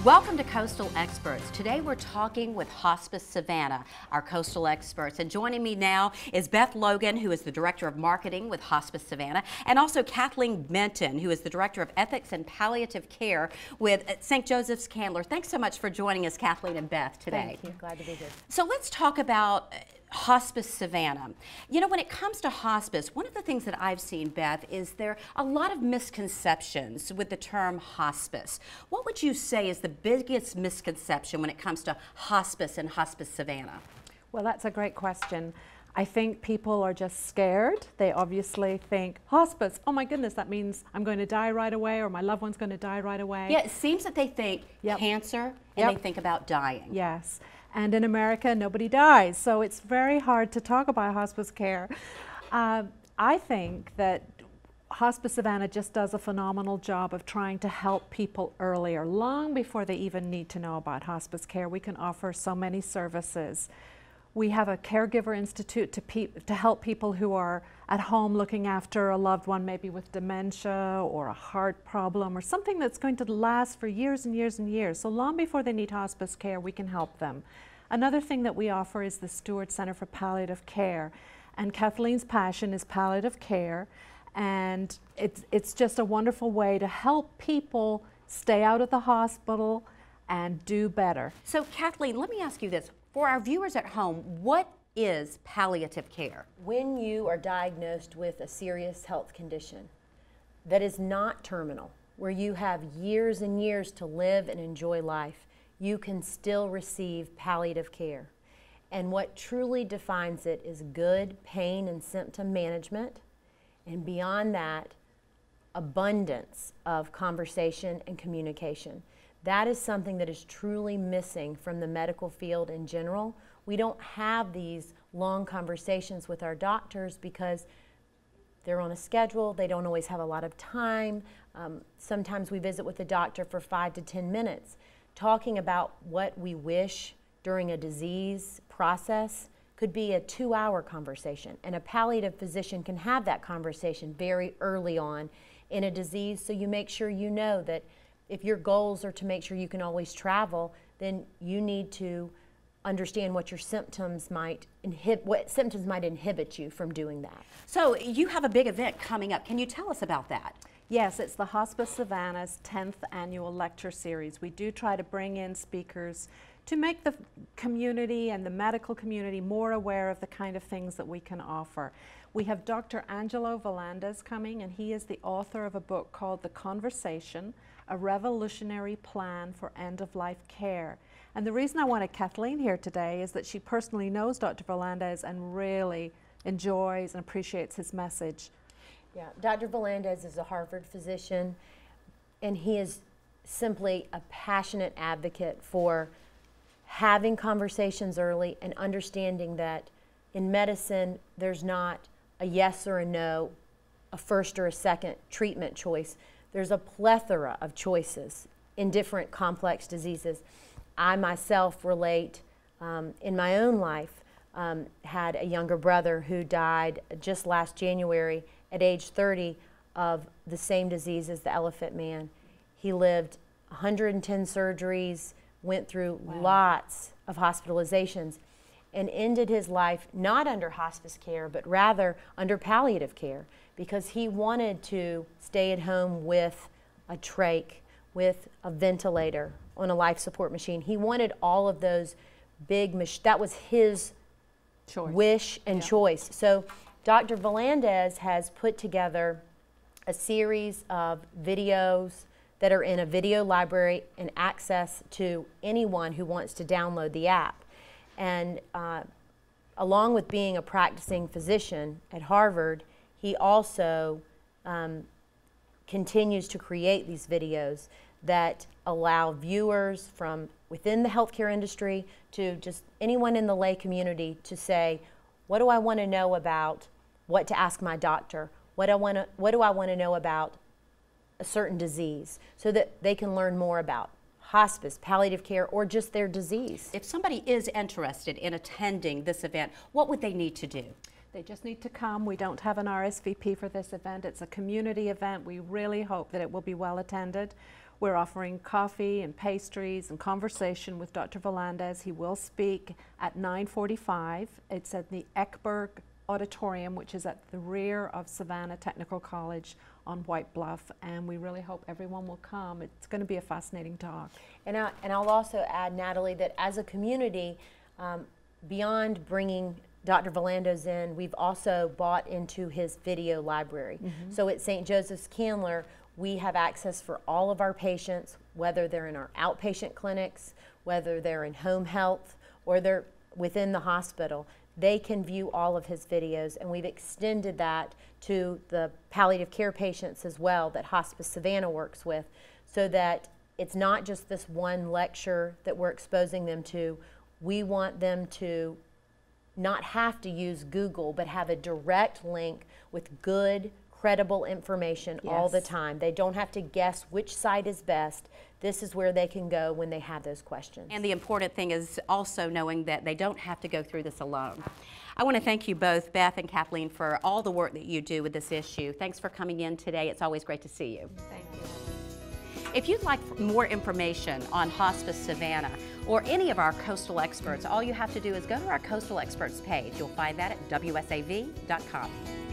Welcome to Coastal Experts. Today we're talking with Hospice Savannah, our coastal experts. And joining me now is Beth Logan, who is the Director of Marketing with Hospice Savannah, and also Kathleen Benton, who is the Director of Ethics and Palliative Care with St. Joseph's Candler. Thanks so much for joining us, Kathleen and Beth, today. Thank you. Glad to be here. So let's talk about Hospice Savannah. You know, when it comes to hospice, one of the things that I've seen, Beth, is there are a lot of misconceptions with the term hospice. What would you say is the biggest misconception when it comes to hospice and Hospice Savannah? Well, that's a great question. I think people are just scared. They obviously think, hospice, oh my goodness, that means I'm going to die right away or my loved one's going to die right away. Yeah, it seems that they think cancer and they think about dying. Yes. And in America, nobody dies, so it's very hard to talk about hospice care. I think that Hospice Savannah just does a phenomenal job of trying to help people earlier, long before they even need to know about hospice care. We can offer so many services. We have a caregiver institute to help people who are at home looking after a loved one, maybe with dementia or a heart problem or something that's going to last for years and years and years. So long before they need hospice care, we can help them. Another thing that we offer is the Stewart Center for Palliative Care. And Kathleen's passion is palliative care. And it's just a wonderful way to help people stay out of the hospital and do better. So Kathleen, let me ask you this. For our viewers at home, what is palliative care? When you are diagnosed with a serious health condition that is not terminal, where you have years and years to live and enjoy life, you can still receive palliative care. And what truly defines it is good pain and symptom management, and beyond that, abundance of conversation and communication. That is something that is truly missing from the medical field in general. We don't have these long conversations with our doctors because they're on a schedule, they don't always have a lot of time. Sometimes we visit with the doctor for 5 to 10 minutes. Talking about what we wish during a disease process could be a 2-hour conversation, and a palliative physician can have that conversation very early on in a disease, so you make sure you know that if your goals are to make sure you can always travel, then you need to understand what your symptoms might inhibit you from doing that. So you have a big event coming up. Can you tell us about that? Yes, it's the Hospice Savannah's 10th annual lecture series. We do try to bring in speakers to make the community and the medical community more aware of the kind of things that we can offer. We have Dr. Angelo Volandes coming, and he is the author of a book called The Conversation, A Revolutionary Plan for End-of-Life Care. And the reason I wanted Kathleen here today is that she personally knows Dr. Volandes and really enjoys and appreciates his message. Yeah, Dr. Volandes is a Harvard physician, and he is simply a passionate advocate for having conversations early and understanding that in medicine there's not a yes or a no, a first or a second treatment choice. There's a plethora of choices in different complex diseases. I myself relate in my own life, had a younger brother who died just last January at age 30 of the same disease as the Elephant Man. He lived 110 surgeries, went through lots of hospitalizations, and ended his life not under hospice care, but rather under palliative care, because he wanted to stay at home with a trach, with a ventilator, on a life support machine. He wanted all of those big machines. That was his wish and choice. So Dr. Volandes has put together a series of videos that are in a video library and access to anyone who wants to download the app. And along with being a practicing physician at Harvard, he also continues to create these videos that allow viewers from within the healthcare industry to just anyone in the lay community to say, what do I want to know about what to ask my doctor? What do I want to know about a certain disease, so that they can learn more about hospice, palliative care, or just their disease. If somebody is interested in attending this event, what would they need to do? They just need to come. We don't have an RSVP for this event. It's a community event. We really hope that it will be well attended. We're offering coffee and pastries and conversation with Dr. Volandes. He will speak at 9:45. It's at the Eckberg Auditorium, which is at the rear of Savannah Technical College on White Bluff, and we really hope everyone will come. It's going to be a fascinating talk. And I'll also add, Natalie, that as a community, beyond bringing Dr. Volandes in, we've also bought into his video library. So at St. Joseph's Candler, we have access for all of our patients, whether they're in our outpatient clinics, whether they're in home health, or they're within the hospital. They can view all of his videos, and we've extended that to the palliative care patients as well that Hospice Savannah works with, so that it's not just this one lecture that we're exposing them to. We want them to not have to use Google, but have a direct link with good, credible information all the time. They don't have to guess which site is best. This is where they can go when they have those questions. And the important thing is also knowing that they don't have to go through this alone. I want to thank you both, Beth and Kathleen, for all the work that you do with this issue. Thanks for coming in today. It's always great to see you. Thank you. If you'd like more information on Hospice Savannah or any of our coastal experts, all you have to do is go to our Coastal Experts page. You'll find that at wsav.com.